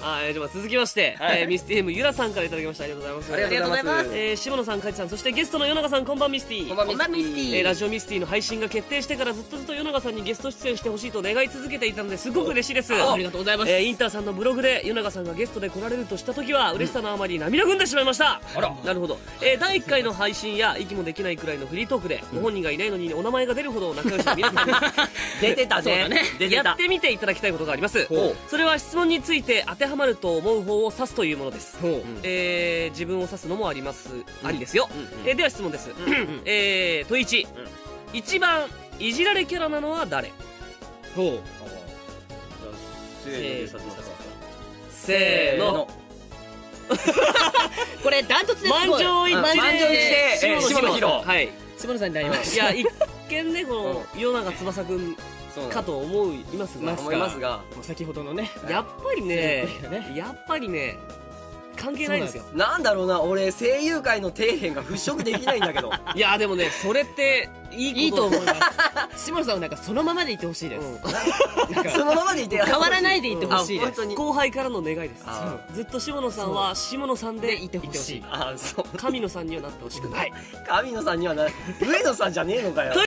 じゃあ続きまして、ミスティームゆらさんからいただきました。ありがとうございます。 ありがとうございます。 下野さん、かいちさん、そしてゲストの与永さん、こんばんミスティー。 こんばんミスティー。 ラジオミスティの配信が決定してからずっと与永さんにゲスト出演してほしいと願い続けていたのですごく嬉しいです。 ありがとうございます。 インターさんのブログで与永さんがゲストで来られるとした時は嬉しさのあまり涙ぐんでしまいました。なるほど。第1回の配信や息もできないくらいのフリートークでご本人がいないのにお名前が出るほど仲良しの皆さんに出てたね。 やってみていただきたいことがあります。それは質問について当てはまると思う方を指すというものです。自分を指すのもありですよ。では質問です。問1、一番いじられキャラなのは誰？せーの。 これダントツですごい。 満場一致で下野紘。 はい。 下野さんになりました。 いや、一見ね、この与永翼くんかと思いますが、 先ほどのね、 やっぱりね、関係ないですよ。 なんだろうな、俺声優界の底辺が払拭できないんだけど。 いやでもね、それっていいと思います。 下野さんはなんかそのままでいてほしいです。 そのままでいて変わらないでいてほしいです。 後輩からの願いです。ずっと下野さんは下野さんでいてほしい。神野さんにはなってほしくない。 神野さんにはな、上野さんじゃねえのかよ。